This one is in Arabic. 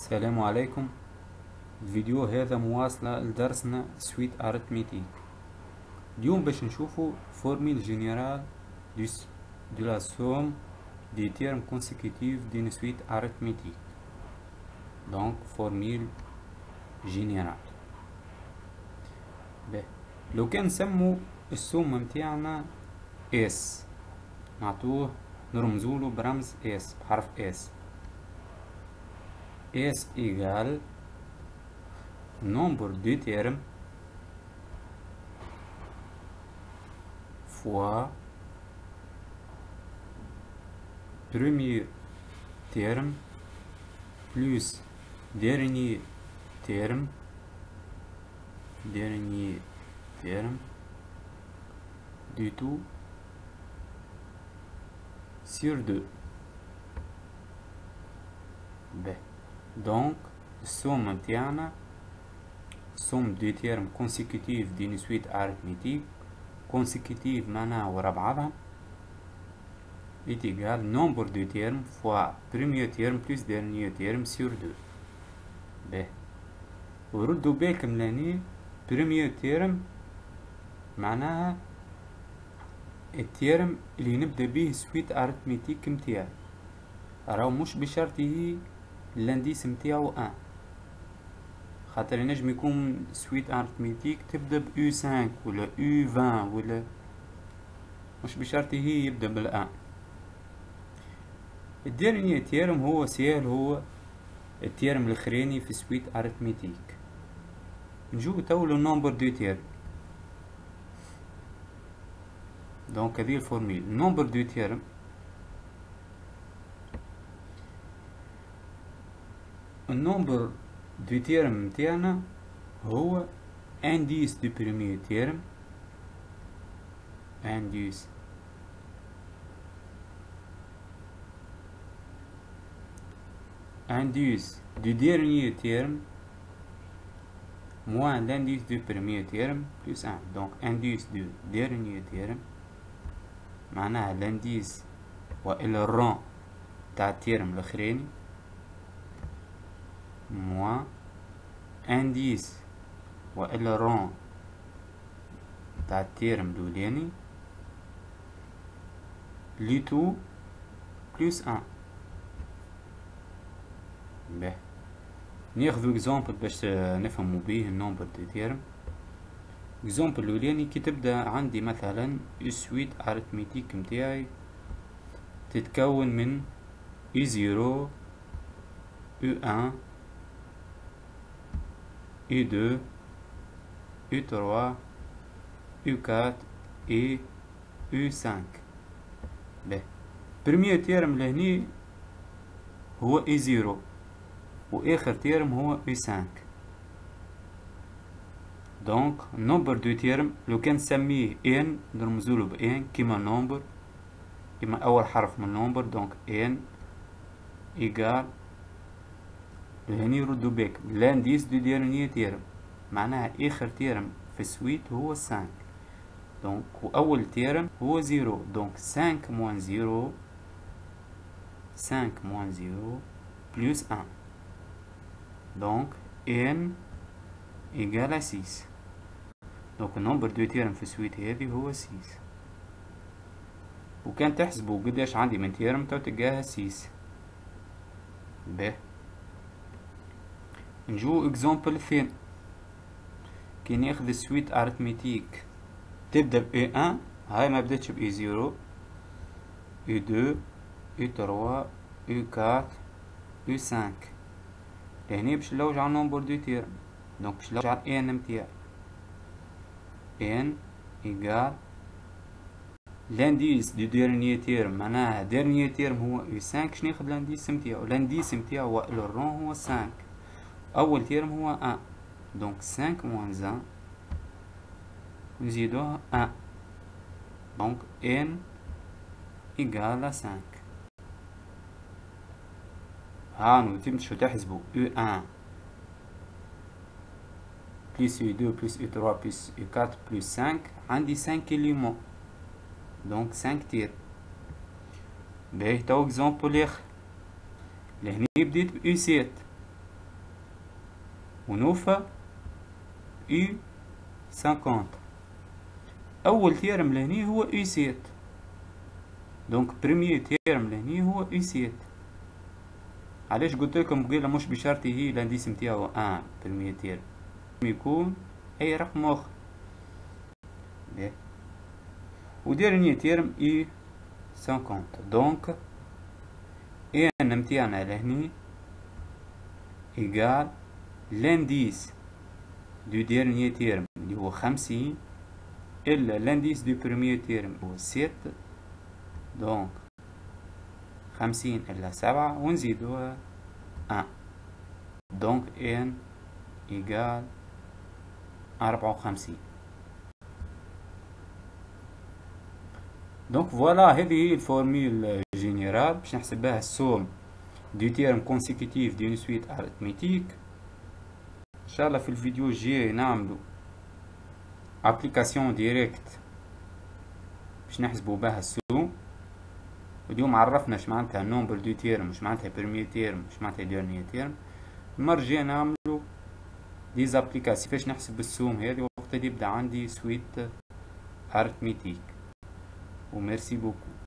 السلام عليكم. الفيديو هذا مواصلة لدرسنا سويت أريتميتيك. اليوم باش نشوفو فورميل جينيرال دو لا سوم دي تيرم كونسيكوتيف دين سويت أريتميتيك. دونك فورميل جينيرال. لو كان نسمو السوم متاعنا اس، نعطوه نرمزولو برمز اس بحرف اس. اس ايغال nombre de termes fois premier terme plus dernier terme du tout sur 2. Donc somme متاعنا somme de termes consécutifs d'une suite arithmétique. Consécutive معناها ورا بعضها est égal nombre de termes fois premier terme plus dernier terme sur 2. وردوا بالكم لاني premier terme معناها التيرم اللي نبدا به سويت اريتميتيك متاعي، راهو مش بشرط هي الانديس متاعو 1، خاطر ينجم يكون سويت اريتميتيك تبدا ب U5 ولا U20 ولا مش بشرط هي يبدا بالان. الديرني تيرم هو سيال، هو التيرم الاخراني في سويت اريتميتيك. نجو تو لو نومبر دو تيرم. دونك هذه الفورميل نومبر دو تيرم النومبر دو تيرم متاعنا هو انديس دو بريمير تيرم انديس du dernier terme moins l'indice du premier terme plus 1. Donc indice du dernier terme معناها l'indice وإلا الرون تاع التيرم الأخراني moins indice وإلا الرون تاع التيرم الأولاني لي تو بلس 1. ناخذ اكزامبل باش نفهمو بيه النومبر دو تيرم. اكزامبل الاولاني كي تبدا عندي مثلا السويت اريتميتيك متاعي تتكون من U0 U1 U2 U3 U4 et U5. بريمير تيرم لهني هو U0 واخر تيرم هو U5. دونك نومبر دو تيرم لو كان نسميه ان نرمزولو ب ان كيما نومبر، كيما اول حرف من نومبر. دونك ان ايغال لهني ردو بالك لانديس دو ديرنيير تيرم معناها اخر تيرم في السويت هو 5. دونك واول تيرم هو 0. دونك 5 موان 0 بلس 1. دونك n égale à 6. دونك النمبر دو تيرم في السويت هذه هو 6. وكان تحسبوا قداش عندي من تيرم تو تلقاها 6. نجو اكزامبل ثاني. كي ناخذ السويت اريتميتيك تبدا ب A1، هاي ما بداتش ب A0 U2 U3 U4 U5. لهني باش نلوج على النومبر دو تيرم. دونك باش نلوج على ان متاعي n ايغال لانديس دو ديرنيير تيرم معناها ديرنيير تيرم هو U5. شنو ناخذ لانديس متاعو؟ لانديس متاعو هو الرون هو 5. اول تيرم هو 1. دونك 5 موان 1 نزيدوها 1. دونك n ايغال 5. هانو تمشوا تحسبوا U1 plus U2 plus U3 plus U4 plus 5. عندي 5 éléments دونك 5 تير. باهي تو اكزامبل اخر لهني بديت ب U7 ونوفا U 50. أول تيرم لهني هو U 7. دونك بريمير تيرم لهني هو U 7. علاش قلت لكم قبيله مش بشرط هي الانديس نتاعو بريمير تيرم، يكون أي رقم آخر. وديرني تيرم U 50. دونك ان نتاعنا لهني إيكال لانديس دو ديرني تيرم اللي هو 50 إلا لانديس دو بريمير تيرم هو 7. دونك 50 إلا 7 ونزيدوها 1. دونك ان إيكال 54. دونك فوالا هذه هي الفورميل جينيرال باش نحسب بها السوم دو تيرم كونسيكوتيف دون سويت اريثميتيك. ان شاء الله في الفيديو الجاي نعملو ابليكاسيون ديريكت باش نحسبو بها السوم. اليوم عرفنا اش معناتها نومبر دو تيرم، اش معناتها بريمير تيرم، اش معناتها ديرنيير تيرم. المرة الجاية نعملو ديزابليكاسيون كيفاش نحسب السوم هذه وقت اللي يبدا عندي سويت اريثميتيك. وميرسي بوكو.